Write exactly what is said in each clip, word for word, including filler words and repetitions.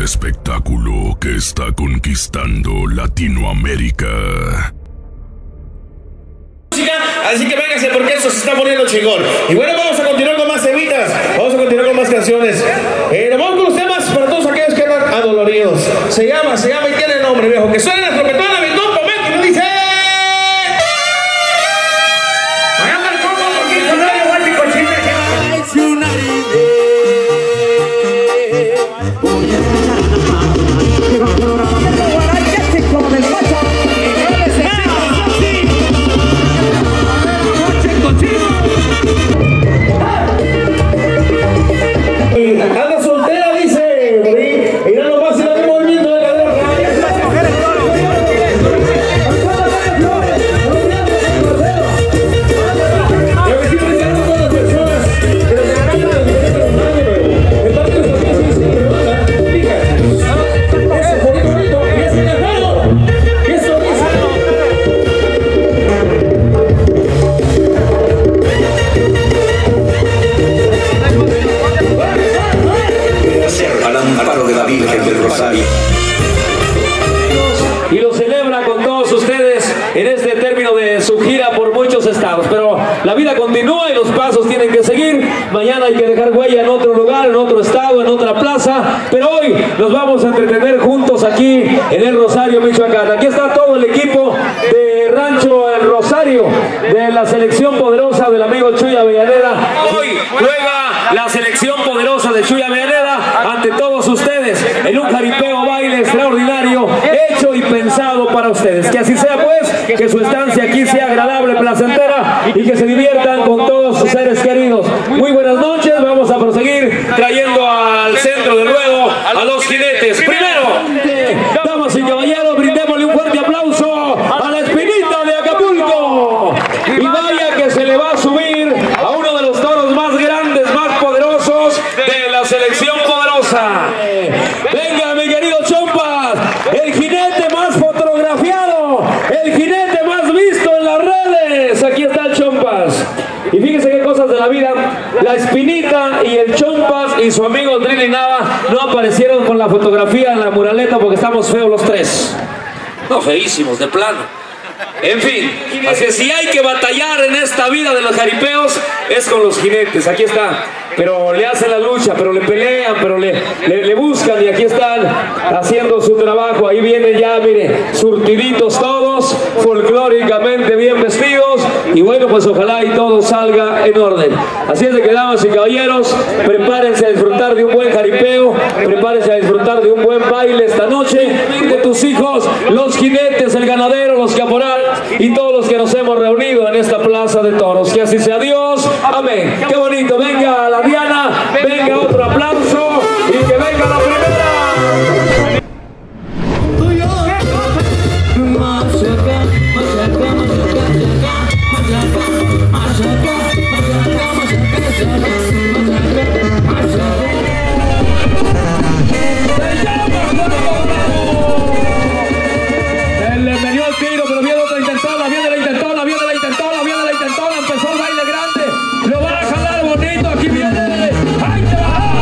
espectáculo que está conquistando Latinoamérica. Así que véngase porque esto se está poniendo chingón. Y bueno, vamos a continuar con más temitas. Vamos a continuar con más canciones. Eh, vamos con los temas para todos aquellos que andan adoloridos. Se llama, se llama y tiene nombre, viejo. Que suene la trompetona, mi compa, que nos dice. Anda soltera, dice. Y no lo pasa el movimiento de cadera. Y lo celebra con todos ustedes en este término de su gira por muchos estados. Pero la vida continúa y los pasos tienen que seguir. Mañana hay que dejar huella en otro lugar, en otro estado, en otra plaza. Pero hoy nos vamos a entretener juntos aquí en el Rosario, Michoacán. Aquí está todo el equipo de Rancho El Rosario, de la selección poderosa del amigo Chuy Avellaneda. Hoy juega la selección poderosa de Chuy Avellaneda ante todos ustedes en un jaripeo baile extraordinario hecho y pensado para ustedes. Que así sea, pues, que su estancia aquí sea agradable, placentera y que se diviertan con todos sus seres queridos. Muy buenas noches, vamos a proseguir trayendo al centro del ruedo a los jinetes. Primero, damas y caballeros, brindémosle un fuerte aplauso a la Espinita de Acapulco. Y vaya que se le va a subir a uno de los toros más grandes, más poderosos de la selección poderosa. Venga, mi querido Chompas, el jinete más fotografiado, el jinete más visto en las redes. Aquí está el Chompas. Y fíjense qué cosas de la vida. La Espinita y el Chompas y su amigo Trini Nava no aparecieron con la fotografía en la muraleta porque estamos feos los tres. No, feísimos, de plano. En fin, así es, si hay que batallar en esta vida de los jaripeos es con los jinetes. Aquí está, pero le hacen la lucha, pero le pelean, pero le, le, le buscan y aquí están haciendo su trabajo. Ahí vienen ya, mire, surtiditos todos, folclóricamente bien vestidos. Y bueno, pues ojalá y todo salga en orden. Así es de que, damas y caballeros, prepárense a disfrutar de un buen jaripeo, prepárense a disfrutar de un buen baile esta noche, de tus hijos, los jinetes, el ganadero, los caporales y todos los que nos hemos reunido en esta plaza de toros. Que así sea Dios, amén. Qué bonito, venga la Diana, venga otro aplauso y que venga la primera. Aquí viene, ¡ay, te va!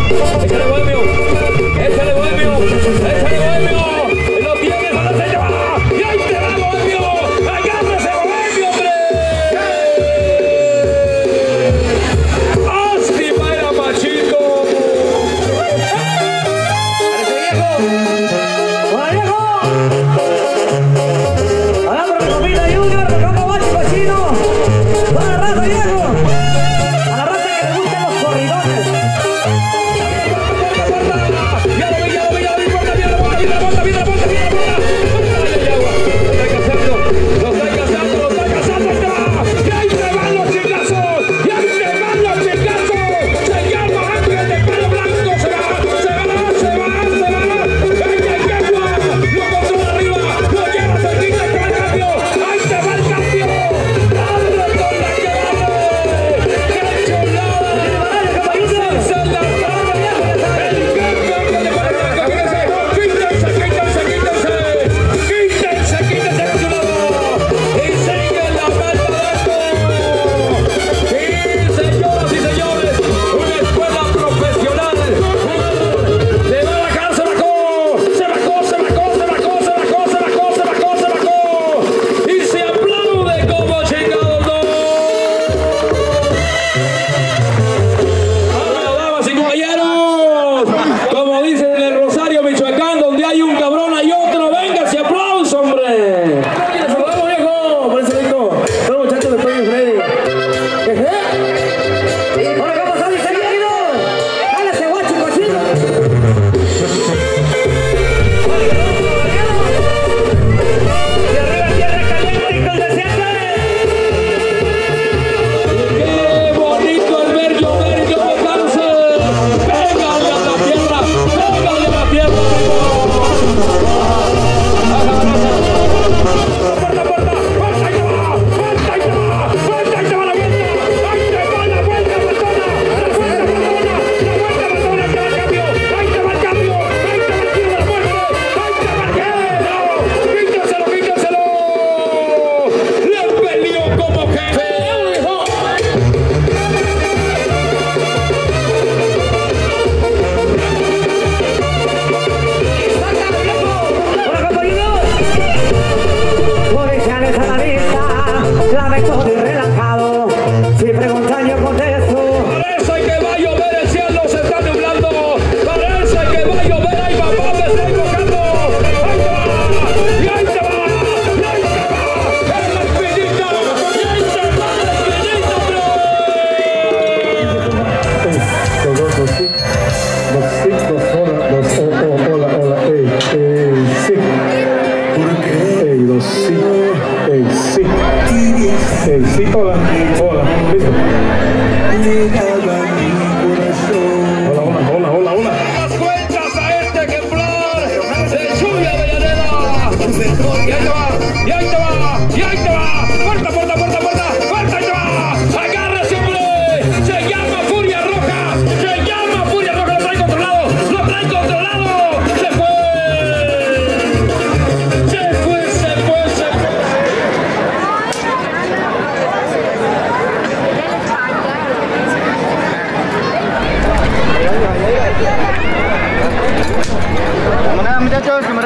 Échale bohemio, échale bohemio, échale bohemio. Lo tienes, ahora se lleva. Y ahí te va bohemio. Agárrese bohemio, hombre. Lástima era Machito. ¡Hola, viejo! ¡Hola, por mi comida Junior! ¡Tocando bacho cochino! ¡Toda la raza, viejo! ¡A la raza que le gustan los corridones! ¡Ya lo vi, ya lo vi, ya lo vi! ¡Puerta, viene la puerta, viene la puerta, viene la puerta, viene la puerta! ¡Ay, hay agua! ¡Lo está cazando! ¡Lo está cazando, lo está cazando! ¡Ahí te va! ¡Y ahí te van los chingazos! ¡Y ahí te van los chingazos! ¡Se llama Ángel de Palo Blanco! ¡Se va! ¡Se va! ¡Se va! ¡Se va! ¡Venga, el agua! ¡Lo controla arriba! ¡Lo lleva cerquita con el cambio! ¡Ahí te va el cambio! ¡Abre con la que abre! ¡Qué chulada! ¡Se la traba! ¡El cambio que le pone Blanco! ¡Quítense! ¡Quítense! ¡Quítense! ¡Quítense! ¡Quítense! ¡Quítense! ¡Y sigue la meta Blanco! ¡Sí, señoras y señores! ¡Una escuela profesional! ¡Le va la cara! ¡Se bajó! ¡Se bajó! ¡Se bajó! ¡Se bajó! ¡Se bajó! ¡Se bajó! ¡Se bajó! ¡Se bajó! ¡Y se aplaude como chingados! ¡No! Ahora, damas y caballeros, como dicen en el Rosario, Michoacán, donde hay un cabrón hay otro. ¡Venga ese aplauso, hombre! ¡Saludamos, viejo! Por eso rico. Todos los muchachos de Toño y Freddy. ¡Hola, cómo están mis queridos! ¡Dale ese guacho cochino! ¡Y arriba tierra caliente y con desierto! ¡Qué bonito es ver llover y no mojarse! ¡Pégale a la tierra! ¡Pégale a la tierra! ¡Puerta, puerta! ¡Puerta, ahí te va! ¡Puerta, ahí te va! ¡Puerta, ahí te va la vuelta! ¡Ahí te va la vuelta, Matona! ¡La vuelta, Matona! ¡La vuelta, Matona! ¡Ahí te va el cambio! ¡Ahí te va el cambio! ¡Ahí te va el tiro de la muerte! ¡Ahí te va el tiro! ¡Quítenselo, quítenselo! ¡Le peleó como jefe! ¡Hijo! ¡Hola, compañeros! Policiales a la vista, lamento y relajado. Si preguntan yo contesto. Parece que va a llover, el cielo se está nublando. Parece que va a llover, ay papá, me está invocando. Ahí te va, y ahí te va, y ahí te va, en la espinita, y ahí te va la espinita, bro. Dos, dos, dos, sí. Dos, sí, dos, hola, dos, oh, oh, hola, hola, ey, ey, sí. Ey, dos, sí, ey, sí. Ey, sí, hola, hola, listo. Hola, hola, hola, hola, hola. Las cuentas a este ejemplar de Chuya Avellaneda. Y ahí te va, y ahí te va, y ahí te va. Puerta, puerta, puerta, puerta, puerta, ahí te va. Agárrese, hombre. Se llama Furia Roja. Se llama Furia Roja. Lo trae controlado. Lo trae controlado. Se fue. Se fue, se fue, se fue. Vámonos, muchachos.